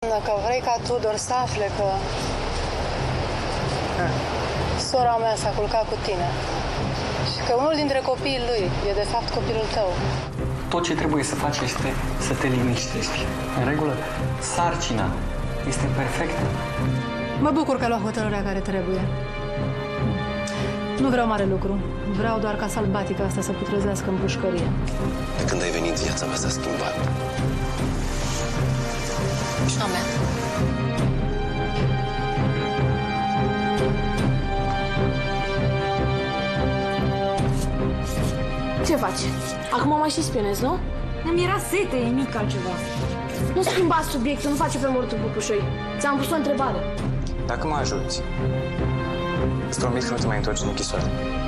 Dacă vrei ca Tudor să afle că sora mea s-a culcat cu tine și că unul dintre copiii lui e de fapt copilul tău. Tot ce trebuie să faci este să te liniștești. În regulă, sarcina este perfectă. Mă bucur că ai luat hotărârea care trebuie. Nu vreau mare lucru. Vreau doar ca sălbatica asta să putrezească în pușcărie. De când ai venit, viața mea s-a schimbat. Și a mea. Ce faci? Acum mai și spionezi, nu? Îmi era sete, e mic altceva. Nu schimba subiectul, nu face pe mortul pupușoi. Ți-am pus o întrebare. Dacă mă ajuți, îți promit că nu te mai întorci în închisoare.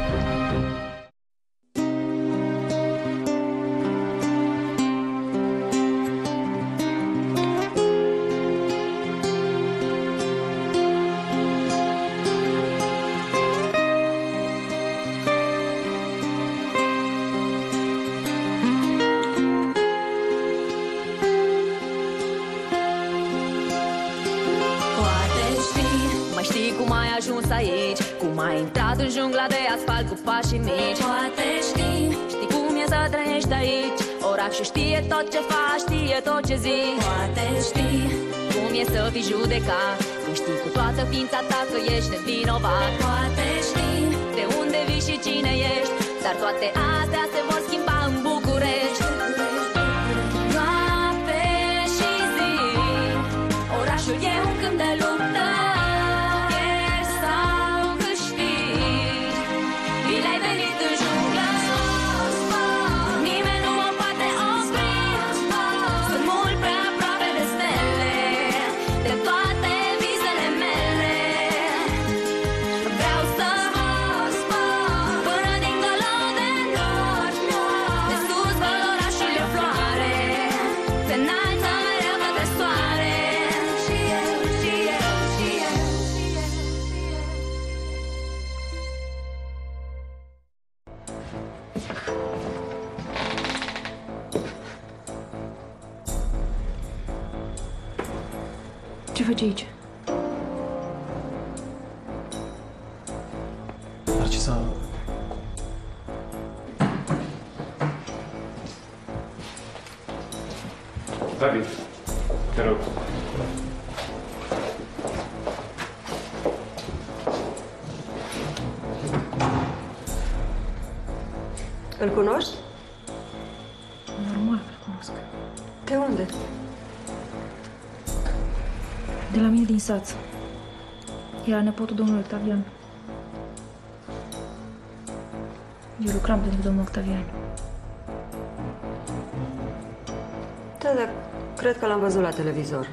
Aici, cum ai intrat în jungla de asfalt cu pașii mici. Poate știi cum e să trăiești aici. Orașul știe tot ce faci, știe tot ce zici. Poate știi cum e să fii judecat, când știi cu toată ființa ta că ești nevinovat. Poate știi de unde vii și cine ești, dar toate astea se vor schimba în București. Noapte și zi, orașul e un câmp de luptă. Ce faci aici? Narcisa... David, te rog. Îl cunoști? Normal că îl cunosc. De unde? De la mine din sat. Era nepotul domnului Octavian. Eu lucram pentru domnul Octavian. Da, dar cred că l-am văzut la televizor.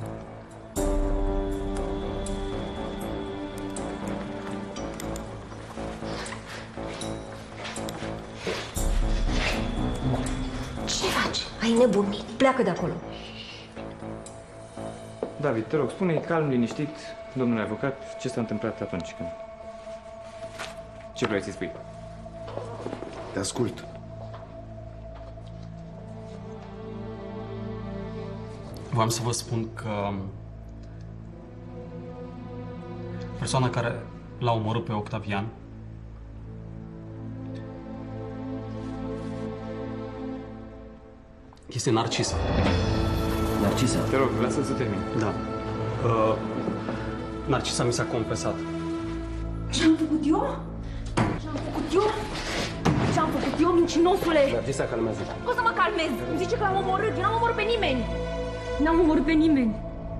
Ce faci? Ai nebunit. Pleacă de acolo. David, te rog, spune-i calm, liniștit, domnule avocat, ce s-a întâmplat atunci când... Ce vrei să-i spui? Te ascult. Vreau să vă spun că persoana care l-a omorât pe Octavian este Narcisa. Narcisa? Te rog, lasă-l să termin. Da. Narcisa mi s-a confesat. Ce-am făcut eu? Ce-am făcut eu? Ce-am făcut eu, mincinosule? Narcisa, calmează. O să mă calmez. Îmi zice că l-am omorât. Eu n-am omorât pe nimeni. N-am omorât pe nimeni.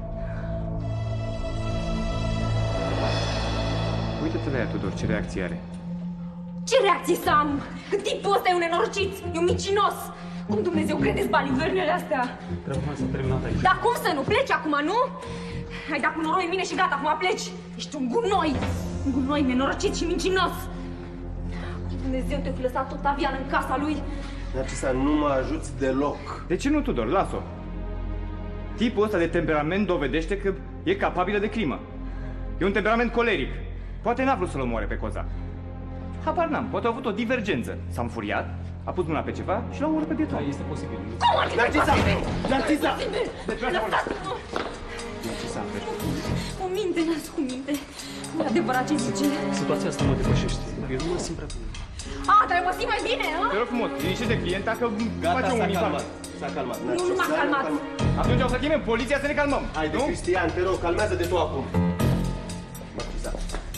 Uită-te la ea, Tudor, ce reacție are. Ce reacție să am? Când tipul ăsta e un nenorocit, e un micinos. Cum Dumnezeu credeți balivernele astea? Trebuie să terminat aici. Dar cum să nu? Pleci acum, nu? Ai dat cu noroi în mine și gata, acum pleci. Ești un gunoi. Un gunoi nenorocit și mincinos. Dumnezeu te-a fi lăsat Octavian în casa lui. Narcisa, nu mă ajuți deloc. De ce nu, Tudor? Las-o. Tipul ăsta de temperament dovedește că e capabilă de crimă. E un temperament coleric. Poate n-a vrut să-l omoare pe Coza. Habar n-am, poate a avut o divergență. S-a înfuriat, a pus mâna pe ceva și l-a omorât pe bietul. Da, este posibil. Cum ar fi Narcisa! posibil? Narcisa! Lăsați-mă! adevărat ce zice? Situația asta mă depășește. Eu nu mă simt prea bine. Dar eu mă simt mai bine, hă? Te rog frumos, liniștește clienta că face un infarct. S-a calmat. Nu m-a calmat. Atunci o să chemem poliția să ne calmăm. Haide, Cristian, te rog, calmează-te tu acum. Narcisa.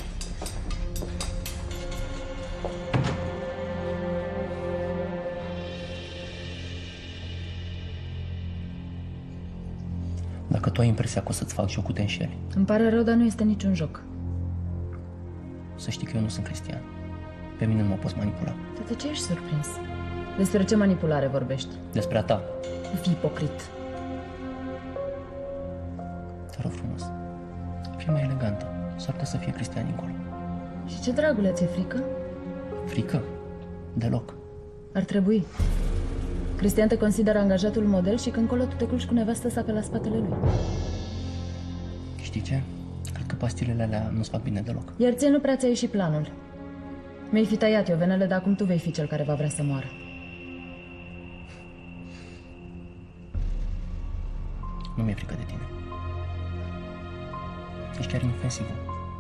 Dacă tu ai impresia că o să-ți fac jocul, te înșeli. Îmi pare rău, dar nu este niciun joc. Să știi că eu nu sunt Cristian. Pe mine nu mă poți manipula. De ce ești surprins? Despre ce manipulare vorbești? Despre a ta. Nu fii ipocrit. Te rog frumos. Fii mai elegantă. S-ar putea să fie Cristian încolo. Și ce dragule, ți-e frică? Frică? Deloc. Ar trebui. Cristian te consideră angajatul model și când colo tu te culci cu nevastă sa pe la spatele lui. Știi ce? Cred că pastilele alea nu-ți fac bine deloc. Iar ție nu prea ți-a ieșit planul. Mi-ai fi tăiat eu venele, dar acum tu vei fi cel care va vrea să moară. Nu mi-e frică de tine. Ești chiar inofensivă.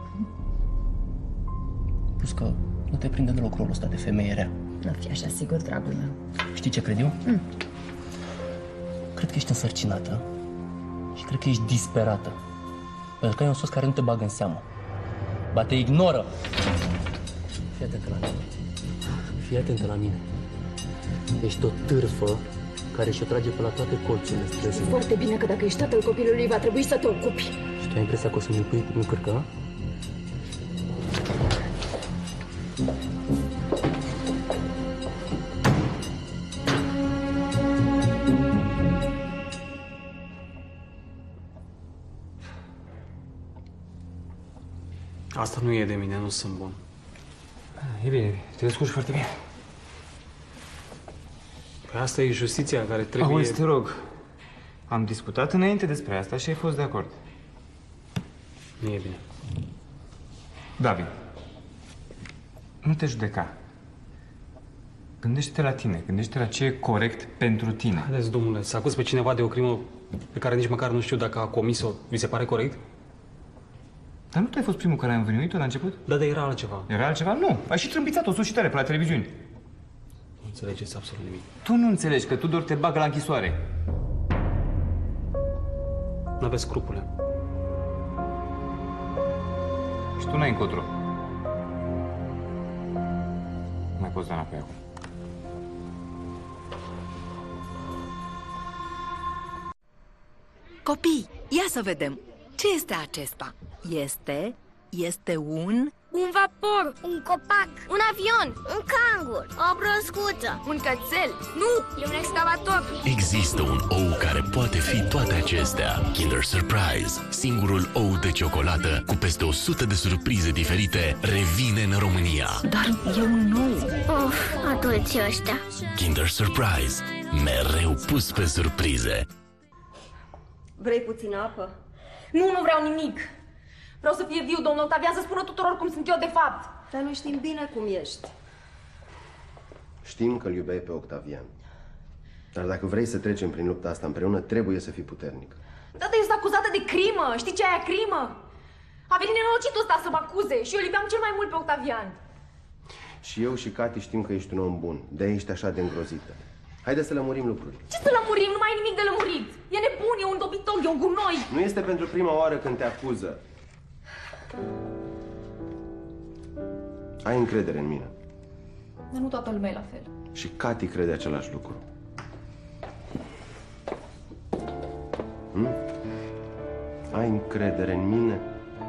Plus că nu te prinde deloc rolul ăsta de femeie rea. Nu fi așa sigur, dragul meu. Știi ce cred eu? Cred că ești însărcinată și cred că ești disperată. Pentru că ai un soț care nu te bagă în seamă. Ba te ignoră. Fii atentă la mine. Fii atentă la mine. Ești o târfă care și-o trage pe la toate colțurile străzii. Foarte bine că dacă ești tatăl copilului, va trebui să te ocupi. Și tu ai impresia că o să-mi pui în cârcă? Asta nu e de mine, nu sunt bun. E bine, te descurci foarte bine. Păi asta e justiția care trebuie... Auzi, te rog. Am discutat înainte despre asta și ai fost de acord. Nu e bine. David, nu te judeca. Gândește-te la tine, gândește-te la ce e corect pentru tine. Haideți, domnule, să acuz pe cineva de o crimă pe care nici măcar nu știu dacă a comis-o. Vi se pare corect? Dar nu tu ai fost primul care a învinuit-o la început? Da, dar era altceva. Era altceva? Nu. Ai și trâmbițat-o sus și tare pe la televiziuni. Nu înțelegeți absolut nimic. Tu nu înțelegi că Tudor te bagă la închisoare. Nu aveți scrupule. Și tu n-ai încotro. Nu mai poți da înapoi acum. Copii, ia să vedem. Ce este acesta? Este un... Un vapor, un copac, un avion, un cangur, o broscuță, un cățel. Nu, e un excavator. Există un ou care poate fi toate acestea. Kinder Surprise, singurul ou de ciocolată cu peste 100 de surprize diferite, revine în România. Dar e un nou. Adulții ăștia. Kinder Surprise, mereu pus pe surprize. Vrei puțină apă? Nu vreau nimic. Vreau să fie viu, domnul Octavian, să spună tuturor cum sunt eu de fapt. Dar noi știm bine cum ești. Știm că îl iubeai pe Octavian. Dar dacă vrei să trecem prin lupta asta împreună, trebuie să fii puternic. Da, dar eu sunt acuzată de crimă. Știi ce e aia crimă? A venit nenorocitul ăsta să mă acuze și eu îl iubeam cel mai mult pe Octavian. Și eu și Cati știm că ești un om bun. De-aia ești așa de îngrozită. Haide să lămurim lucruri. Ce să lămurim? Nu mai e nimic de lămurit. E nebun, e un dobitoc, e un gunoi. Nu este pentru prima oară când te acuză. Ai încredere în mine. Dar nu toată lumea e la fel. Și Cati crede același lucru. Ai încredere în mine?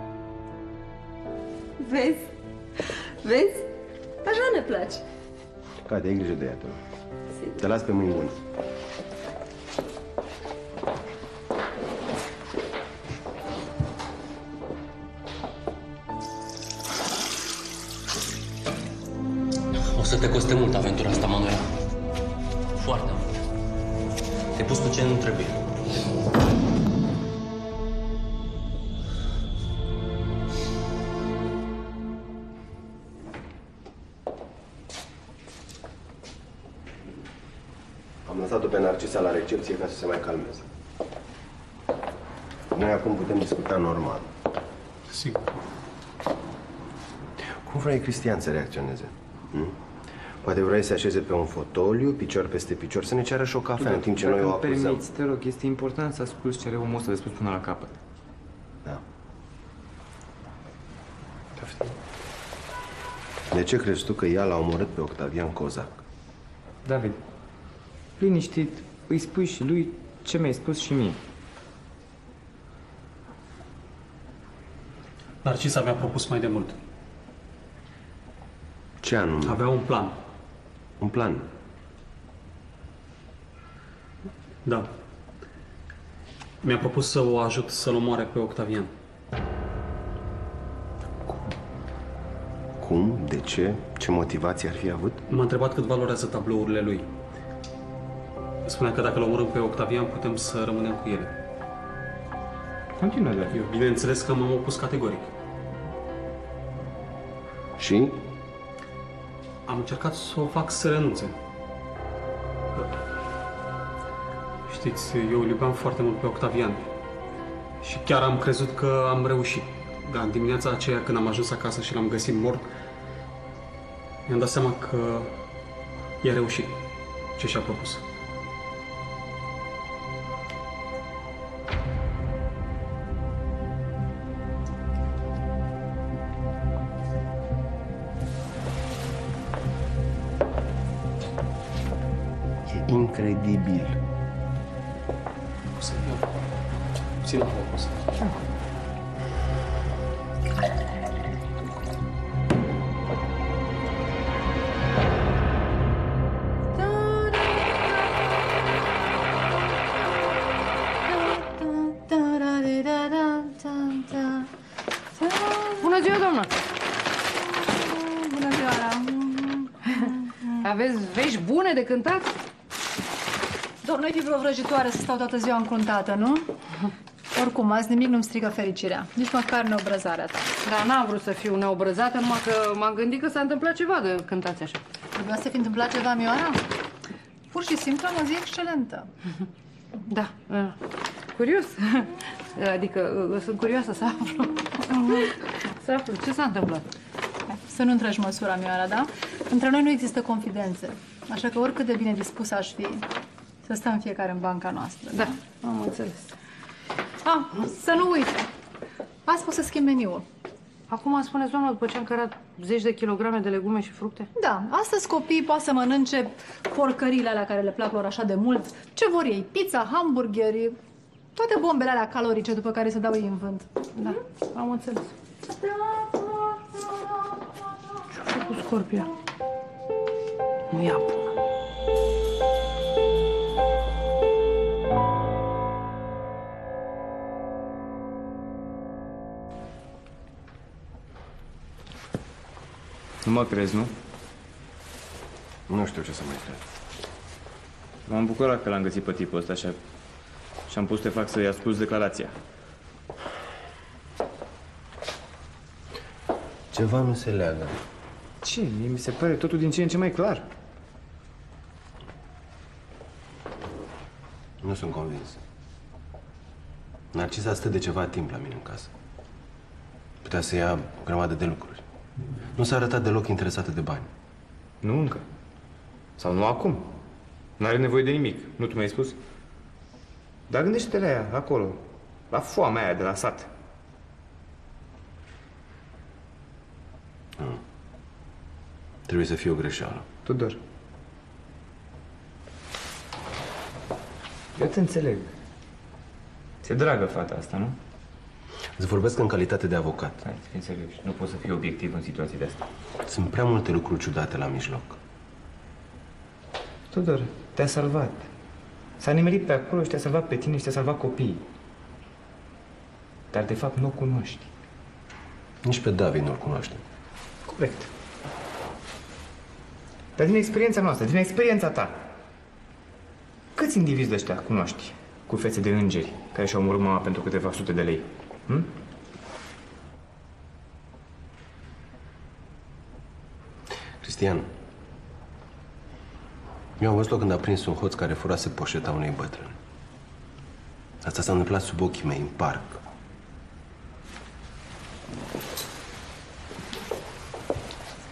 Vezi? Vezi? Așa ne place. Cati, ai grijă de ea, te las pe mâini bune. O să te coste mult aventura asta, Manuela. Foarte mult. Te-ai pus cu ce nu trebuie. Am lăsat-o pe Narcisa la recepție ca să se mai calmeze. Noi acum putem discuta normal. Sigur. Cum vrei Cristian să reacționeze? Poate vrei să așeze pe un fotoliu, picior peste picior, să ne ceară și o cafea în timp ce noi o acuzăm. Permiți, te rog, este important să asculți ce are omul ăsta de spus până la capăt. Da. De ce crezi tu că ea l-a omorât pe Octavian Cozac? David, liniștit, îi spui și lui ce mi-ai spus și mie. Narcisa mi-a propus mai de mult. Ce anume? Avea un plan. Un plan? Da. Mi-a propus să o ajut să-l omoare pe Octavian. Cum? De ce? Ce motivație ar fi avut? M-a întrebat cât valorează tablourile lui. Spunea că dacă îl omorâm pe Octavian, putem să rămânem cu ele. Continuă, David. Eu, bineînțeles că m-am opus categoric. Și? Am încercat să o fac să renunțe. Știți, eu îl iubeam foarte mult pe Octavian. Și chiar am crezut că am reușit. Dar în dimineața aceea, când am ajuns acasă și l-am găsit mort, mi-am dat seama că i-a reușit ce și-a propus. E incredibil. O să iau. Puțin apă, o să. Bună ziua, doamnă! Bună ziua! Aveți vești bune de cântat? Doar nu-i fi vreo vrăjitoare să stau toată ziua încruntată, nu? Oricum, azi nimic nu-mi strică fericirea. Nici măcar neobrăzarea ta. Dar n-am vrut să fiu neobrăzată, numai că m-am gândit că s-a întâmplat ceva de cântați așa. Trebuia să fi întâmplat ceva, Mioara? Pur și simplu am o zi excelentă. Da, curios. Adică sunt curioasă să aflu. Să aflu ce s-a întâmplat. Să nu întragi măsura, Mioara, da? Între noi nu există confidențe. Așa că oricât de bine dispus aș fi să stăm fiecare în banca noastră. Da, am înțeles. Să nu uit. Azi pot să schimb meniul. Acum spuneți, doamnă, după ce am cărat 10 de kilograme de legume și fructe? Da, astăzi copiii poate să mănânce porcările alea care le plac lor așa de mult. Ce vor ei? Pizza, hamburgeri, toate bombele alea calorice după care se dau ei în vânt. Da, am înțeles. Ce-a făcut Scorpia? Nu ia bună. Nu mă crezi, nu? Nu știu ce să mai cred. M-am bucurat că l-am găsit pe tipul ăsta așa și am pus să te fac să-i asculți declarația. Ceva nu se leagă. Ce? Mie mi se pare totul din ce în ce mai clar. Nu sunt convins. Narcisa stă de ceva timp la mine în casă. Putea să ia o grămadă de lucruri. Nu s-a arătat deloc interesată de bani. Nu încă. Sau nu acum. N-are nevoie de nimic. Nu tu mi-ai spus? Dar gândește-te la ea, acolo. La foamea aia de la sat. Trebuie să fie o greșeală. Tudor. Eu te înțeleg. Ți-e dragă fata asta, nu? Îți vorbesc în calitate de avocat. Hai, să fii înțeleg. Nu poți să fii obiectiv în situații de astea. Sunt prea multe lucruri ciudate la mijloc. Tudor, te-a salvat. S-a nimerit pe acolo și te-a salvat pe tine și te-a salvat copiii. Dar de fapt nu o cunoști. Nici pe David nu-l cunoaște. Corect. Dar din experiența noastră, din experiența ta, câți indivizi de ăștia cunoști cu fețe de îngeri care și-au omorât mama pentru câteva sute de lei? Hm? Cristian, eu am văzut-o când a prins un hoț care furase poșeta unei bătrâni. Asta s-a întâmplat sub ochii mei, în parc.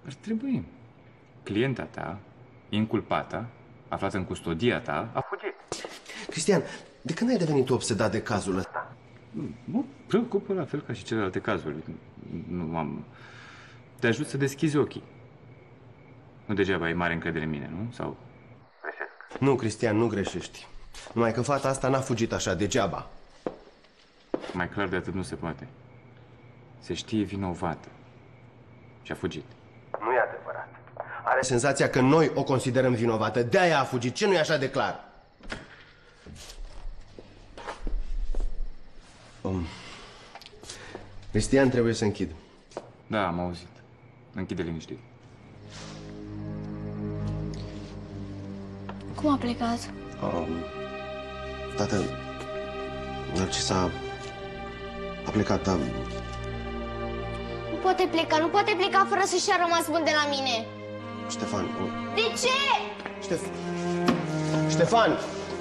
Ar trebui. Clienta ta, inculpată, aflată în custodia ta, a fugit. Cristian, de când ai devenit tu obsedat de cazul ăsta? Mă preocupă la fel ca și celelalte cazuri. Nu am... Te ajut să deschizi ochii. Nu degeaba ai mare încredere în mine, nu? Sau... Greșesc. Nu, Cristian, nu greșești. Numai că fata asta n-a fugit așa, degeaba. Mai clar de atât nu se poate. Se știe vinovată. Și a fugit. Nu e adevărat. Are senzația că noi o considerăm vinovată. De-aia a fugit. Ce nu e așa de clar? Cristian, trebuie să închid. Da, am auzit. Închide liniștit. Cum a plecat? Tată, Narcisa a plecat, da. Nu poate pleca, nu poate pleca fără să-și a rămas bun de la mine. Ștefan... De ce? Ștefan!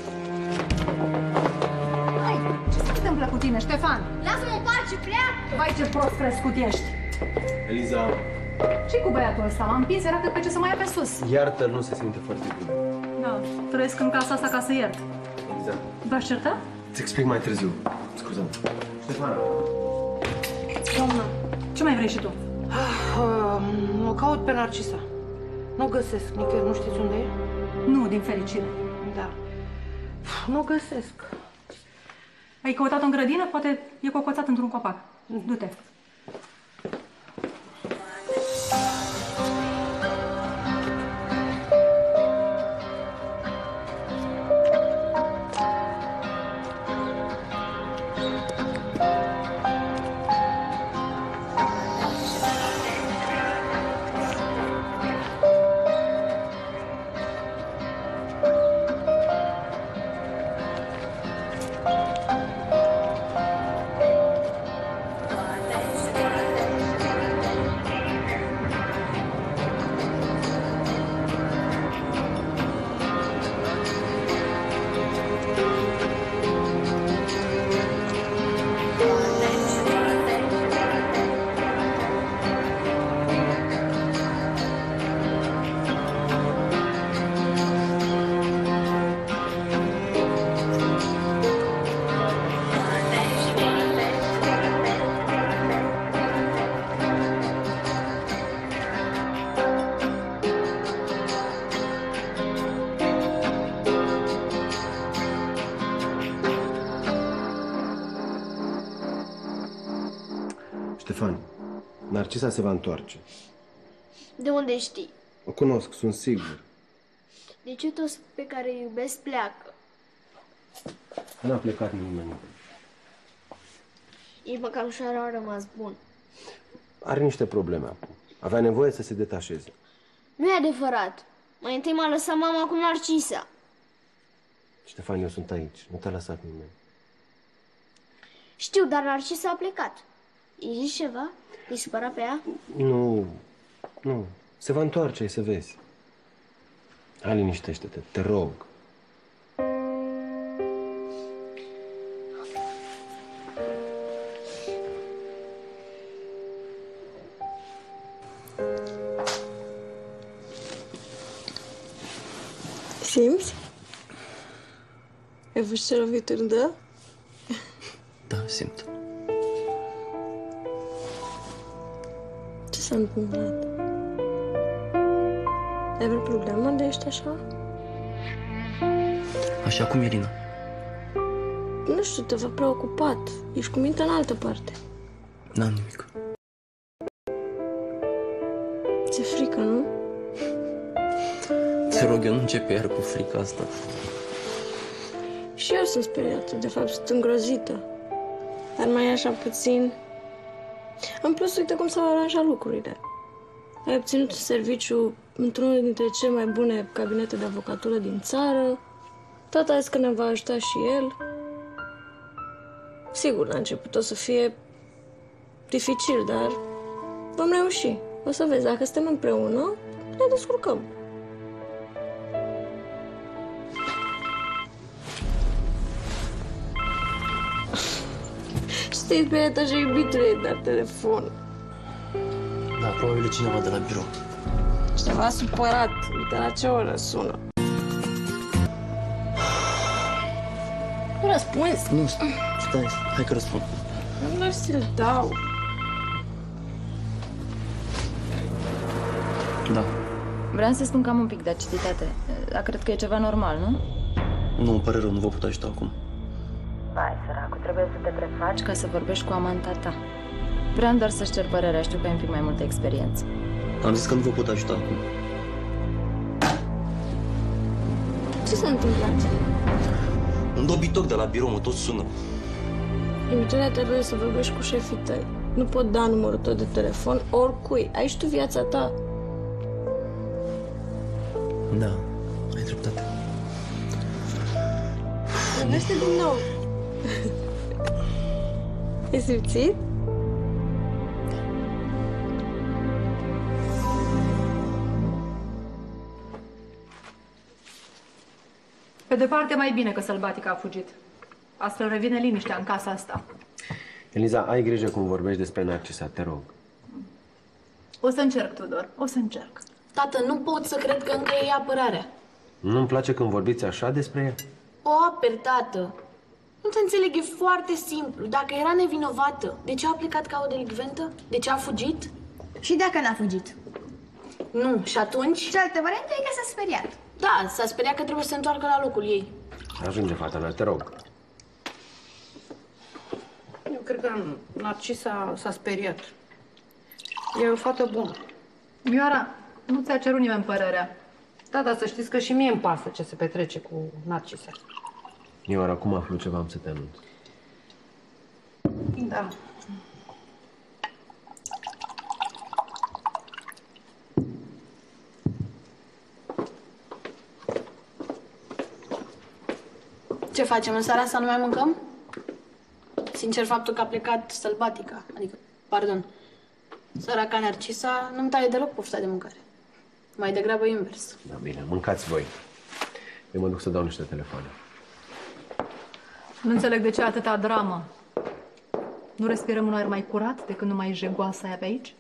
Hai, ce se întâmplă cu tine, Ștefan? Lasă-mă în pace, pleacă! Vai, ce prost crescut ești! Eliza... Ce-i cu băiatul ăsta? M-am împins, era cât pe ce să mai ia pe sus. Iartă-l, nu se simte foarte bine. Da, trăiesc în casa asta ca să iert. Eliza... V-aș certa? Îți explic mai târziu. Scuză-mă. Ștefan... Doamnă, ce mai vrei și tu? O caut pe Narcisa. Nu o găsesc nicăieri, nu știți unde e? Nu, din fericire. Da. Nu o găsesc. Ai căutat-o în grădină? Poate e cocoțat într-un copac. Du-te. Ștefan, Narcisa se va întoarce. De unde știi? O cunosc, sunt sigur. De ce toți pe care îi iubesc pleacă? N-a plecat nimeni. Nici măcar nu și-a rămas bun. Are niște probleme acum. Avea nevoie să se detașeze. Nu e adevărat. Mai întâi m-a lăsat mama cu Narcisa. Ștefan, eu sunt aici. Nu te-a lăsat nimeni. Știu, dar Narcisa a plecat. Îi zici ceva? Îi supăra pe ea? Nu. Se va întoarce, ai să vezi. Hai, liniștește-te, te rog. Simți? Ai văzut ce lovituri dă? Da, simt. Ce s-a întâmplat? Ai vreo problemă de ești așa? Așa cum Irina. Nu știu, te văd preocupat. Ești cu mintea în altă parte. N-am nimic. Ți-e frică, nu? Te rog, eu nu începe iar cu frica asta. Și eu sunt speriată, de fapt sunt îngrozită. Dar mai e așa puțin. În plus, uite cum s-au aranjat lucrurile. Ai obținut un serviciu într-unul dintre cele mai bune cabinete de avocatură din țară. Tata a zis că ne va ajuta și el. Sigur, la început o să fie dificil, dar vom reuși. O să vezi, dacă suntem împreună, ne descurcăm. Știi, pe etaja iubitului ai dat telefon. Da, probabil e cineva de la birou. Ceva supărat. Uite la ce oră sună. Nu răspunzi? Nu, stai, hai că răspund. Nu doar să-l dau. Da. Vreau să spun că am un pic de aciditate. Dar cred că e ceva normal, nu? Nu, îmi pare rău, nu vă pot ajuta acum. Vai, săracu, trebuie să te prefaci ca să vorbești cu amanta ta. Vreau doar să-și cer părerea, știu că ai un pic mai multă experiență. Am zis că nu vă pot ajuta acum. Ce s-a întâmplat? Un dobitoc de la birou mă tot sună. Dimitrie, trebuie să vorbești cu șefii tăi. Nu pot da numărul tău de telefon oricui. Ai și tu viața ta. Da, ai dreptate. Vorbește din nou. Ai simțit? Pe de parte, mai bine că Sălbatica a fugit. Astfel revine liniștea în casa asta. Eliza, ai grijă cum vorbești despre Narcisa, te rog. O să încerc, Tudor, o să încerc. Tată, nu pot să cred că încă e apărarea. Nu-mi place când vorbiți așa despre ea? O aperi, tată. Nu te înțeleg, e foarte simplu. Dacă era nevinovată, de ce a plecat ca o delicventă? De ce a fugit? Și dacă n-a fugit? Nu, și atunci? Cealaltă variantă e că s-a speriat. Da, s-a speriat că trebuie să se întoarcă la locul ei. Ajunge, fata mea, te rog. Eu cred că Narcisa s-a speriat. E o fată bună. Mioara, nu ți-a cerut nimeni părerea. Da, dar să știți că și mie îmi pasă ce se petrece cu Narcisa. Ioara, acum aflu ceva, am să te anunț. Da. Ce facem? În seara asta nu mai mâncăm? Sincer, faptul că a plecat Sălbatica, adică, pardon, săraca Narcisa, nu-mi taie deloc pofta de mâncare. Mai degrabă invers. Da, bine, mâncați voi. Eu mă duc să dau niște telefoane. Nu înțeleg de ce atâta dramă. Nu respirăm un aer mai curat de când nu mai e jegoasa aia pe aici?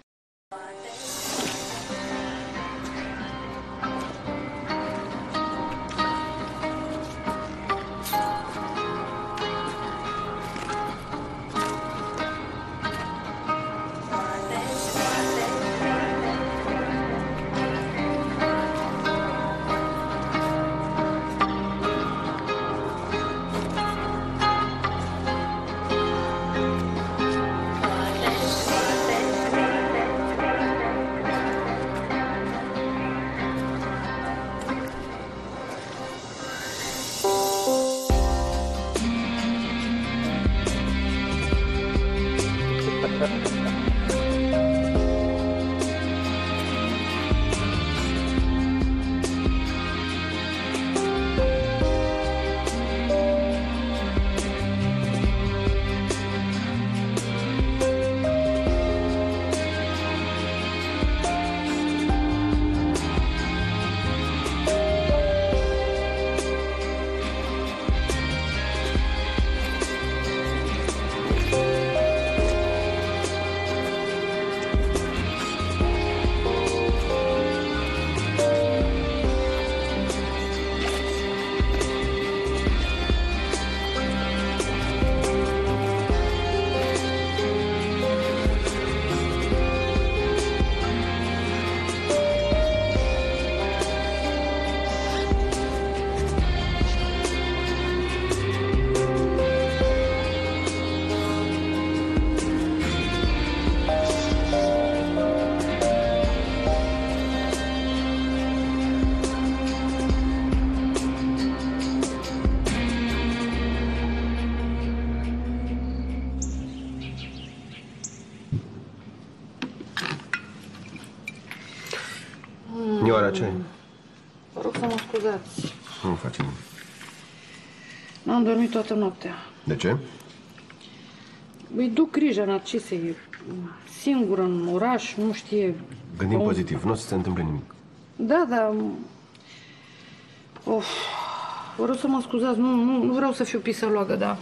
Ioara, ce? Vă rog să mă scuzați. Nu facem. N-am dormit toată noaptea. De ce? Îi duc grijă Narcisei. E singură în oraș, nu știe... Gândim pozitiv, nu o să se întâmple nimic. Da, da. Of. Vă rog să mă scuzați, nu vreau să fiu pisăloagă, dar...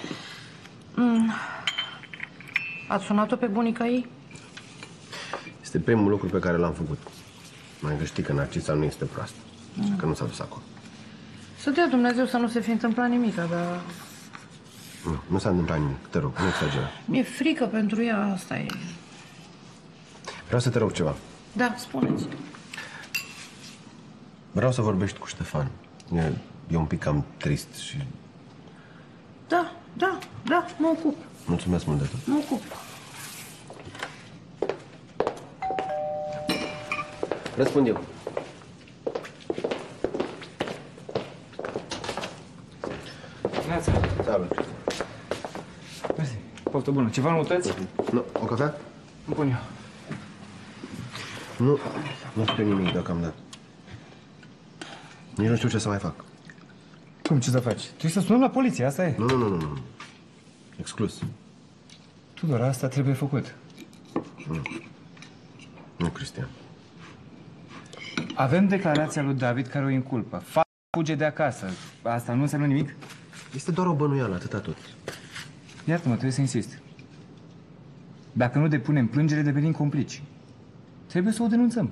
Ați sunat-o pe bunica ei? Este primul lucru pe care l-am făcut. Mai că știi că Narcisa nu este proastă. Așa că nu s-a dus acolo. Să dea Dumnezeu să nu se fi întâmplat nimic, dar... Nu s-a întâmplat nimic, te rog, nu exagera. Mi-e frică pentru ea, asta e. Vreau să te rog ceva. Da, spuneți. Vreau să vorbești cu Ștefan. E un pic cam trist și... Da, mă ocup. Mulțumesc mult de tot. Mă ocup. Răspund eu. Neața. Salut. Mersi. Poftă bună. Ceva noutăți? Nu. O cafea? Îmi pun eu. Nu știu nimic deocamdată. Nici nu știu ce să mai fac. Cum, ce să faci? Trebuie să sunăm la poliție, asta e. Nu. Exclus. Tudor, asta trebuie făcut. Nu, Cristian. Avem declarația lui David care o inculpă. Fuge de acasă. Asta nu înseamnă nimic? Este doar o bănuială, atâta tot. Iartă-mă, trebuie să insist. Dacă nu depunem plângere, devenim complici. Trebuie să o denunțăm.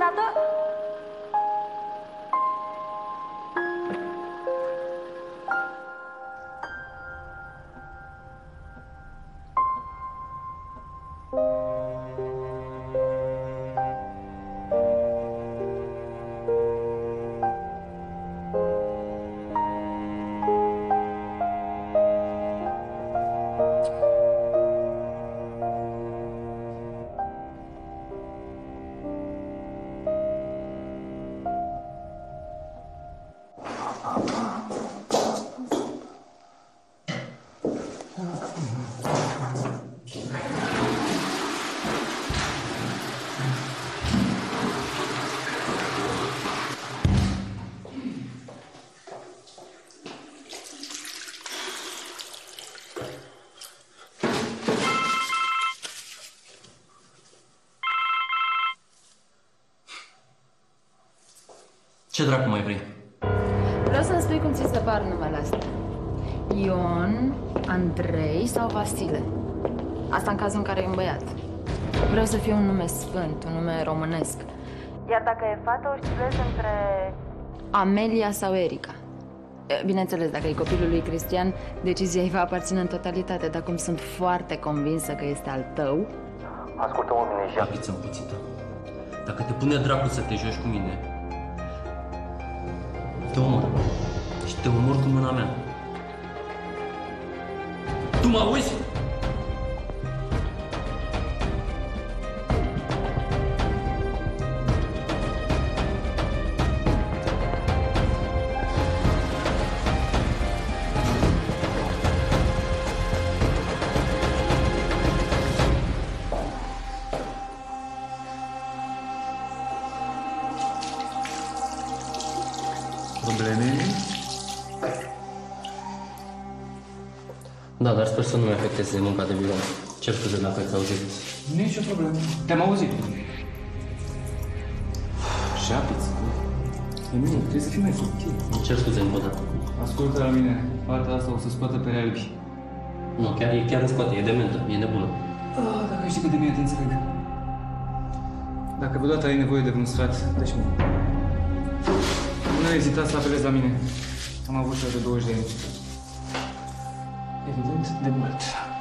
dată? Ce dracu mai vrei? Vreau să-mi spui cum ți se par numele astea. Ion, Andrei sau Vasile. Asta în cazul în care e un băiat. Vreau să fie un nume sfânt, un nume românesc. Iar dacă e fată, o stilez între Amelia sau Erica. Bineînțeles, dacă e copilul lui Cristian, decizia îi va aparține în totalitate, dar cum sunt foarte convinsă că este al tău... Ascultă-mă bine, japiță împuțită. Dacă te pune dracu să te joci cu mine, te omor. Și te omor cu mâna mea. Tu mă auzi? Probleme? Da, dar sper să nu-mi afecteze munca de birou. Cer scuze dacă ați auzit. Nici o problemă. Te-am auzit. Șapiță. Emil, trebuie să fii mai subtil. Îmi cer scuze încă o dată. Ascultă la mine. Fata asta o să scoată pe realbi. Nu, chiar în spate, e dementă, e nebună. Dacă știi cât de bine te înțeleg. Dacă vreodată ai nevoie de vreun sfat, dă-și mă. Nu ai ezitat să apelezi la mine. Am avut și de 20 de ani. Evident, de mult.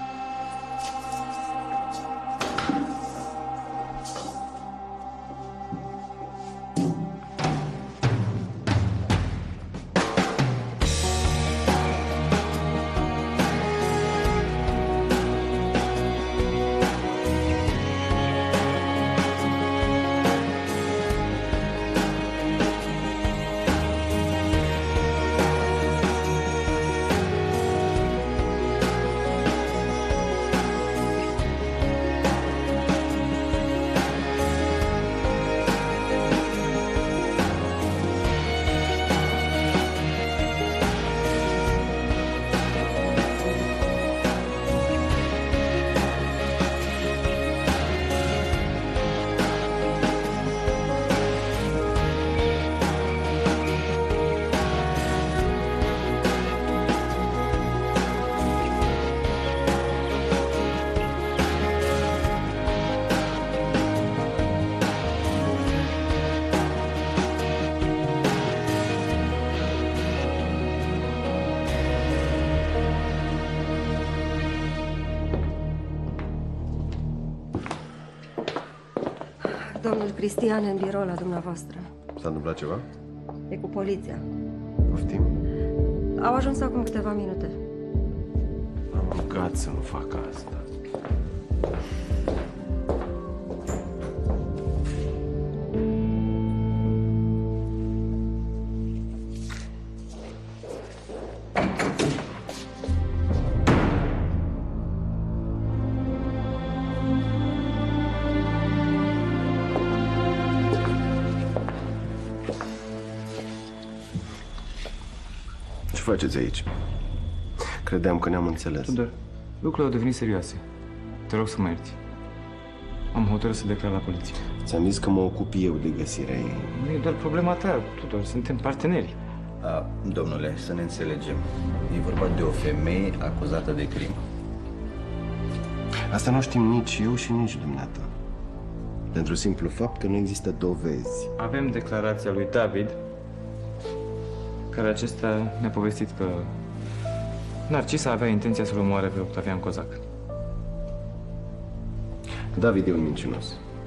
Domnul Cristian în birou la dumneavoastră. S-a întâmplat ceva? E cu poliția. Poftim? Au ajuns acum câteva minute. Am rugat să nu fac asta. Ce faceți aici? Credeam că ne-am înțeles. Tudor, lucrurile au devenit serioase. Te rog să mă ierți. Am hotărât să declar la poliție. Ți-am zis că mă ocup eu de găsirea ei. Nu e doar problema ta, Tudor, suntem parteneri. Domnule, să ne înțelegem. E vorba de o femeie acuzată de crimă. Asta nu știm nici eu și nici dumneata. Pentru simplu fapt că nu există dovezi. Avem declarația lui David, care acesta ne-a povestit că Narcisa avea intenția să-l omoare pe Octavian Cozac. David e un mincinos.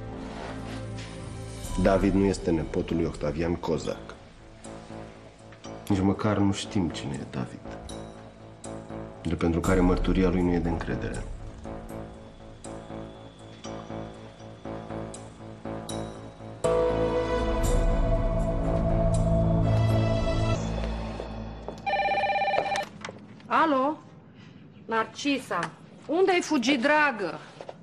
David nu este nepotul lui Octavian Cozac. Nici măcar nu știm cine e David. Drept pentru care mărturia lui nu e de încredere. Alo? Narcisa, unde ai fugit, dragă?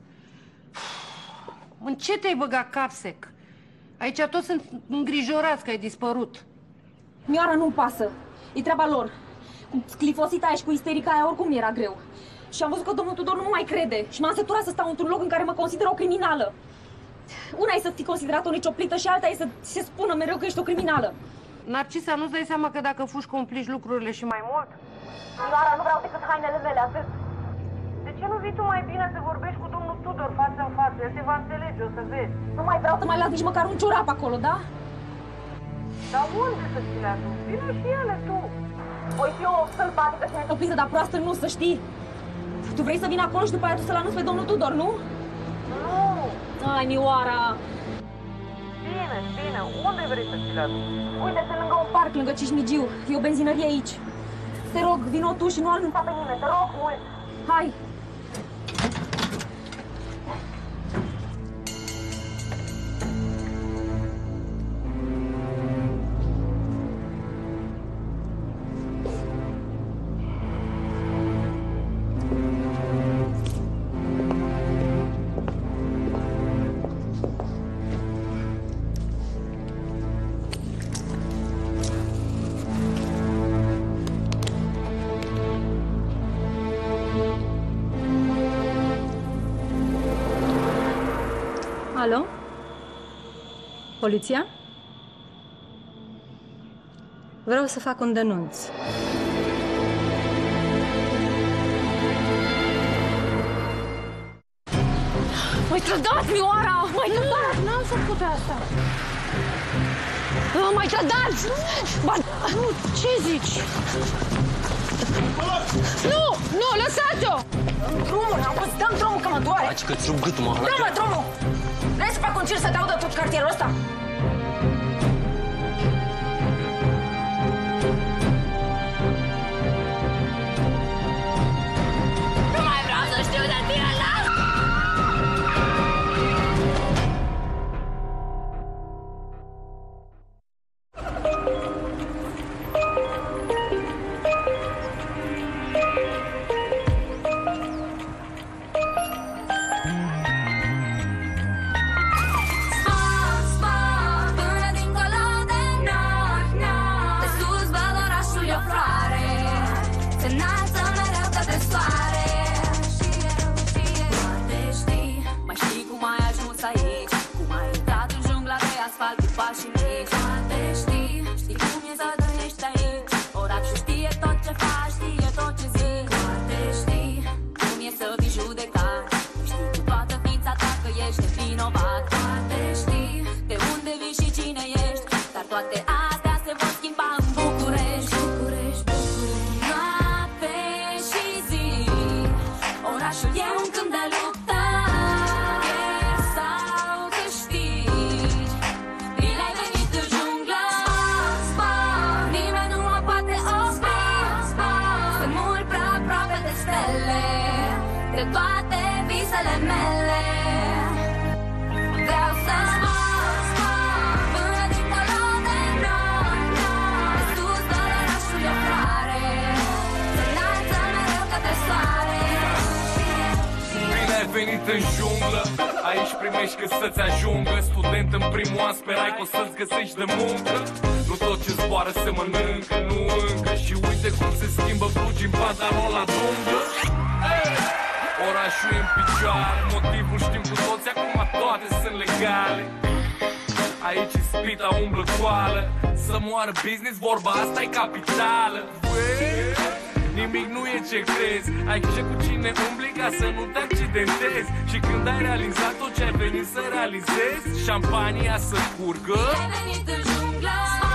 În ce te-ai băgat capsec? Aici toți sunt îngrijorați că ai dispărut. Mioara nu-mi pasă. E treaba lor. Cu sclifosita aia și cu isterica aia oricum era greu. Și am văzut că domnul Tudor nu mai crede. Și m-am săturat să stau într-un loc în care mă consideră o criminală. Una e să fii considerat o necioplită și alta e să se spună mereu că ești o criminală. Narcisa, nu-ți dai seama că dacă fugi complici lucrurile și mai mult? Mioara, nu vreau decât hainele mele, atât. De ce nu vii tu mai bine să vorbești cu domnul Tudor față în față? El te va înțelege, o să vezi. Nu mai vreau să mai las nici măcar un ciorap acolo, da? Dar unde să ți le aduc? Vino și ele, tu. Voi fi o sălbatică și necioplită, dar proastă nu, să știi. Tu vrei să vin acolo și după aia tu să-l anunți pe domnul Tudor, nu? Nu. Ai, Mioara. Bine, bine. Unde vrei să ți le aduc? Uite, sunt lângă un parc, lângă Cismigiu. E o benzinărie aici. Te rog, vino tu și nu anunța pe nimeni. Te rog mult. Hai. Alo? Poliția? Vreau să fac un denunț. M-ai trădat, Mioara! M-ai trădat! N-am făcut asta! M-ai trădat! Nu, ce zici? Nu! Nu, lăsați-o! Drumul, am fost, dăm drumul că mă doare! Faci că-ți rup gâtul, mă. Dă-mă drumul! Vrei să fac un cir să te audă tot cartierul ăsta? Nu mai vreau să știu de tine, la! în junglă. Aici primești cât să-ți ajungă. Student în primul an sperai că o să-ți găsești de muncă. Nu tot ce zboară se mănâncă, nu încă. Și uite cum se schimbă blugi în pantalon la dunglă. Orașul e în picioare, motivul știm cu toți, acum toate sunt legale. Aici ispita umblă coală, să moară business, vorba asta e capitală. nimic nu e ce crezi. Ai grijă cu cine umbli ca să nu te accidentezi. Și când ai realizat tot ce ai venit să realizezi, șampania să curgă. Ai venit în jungla.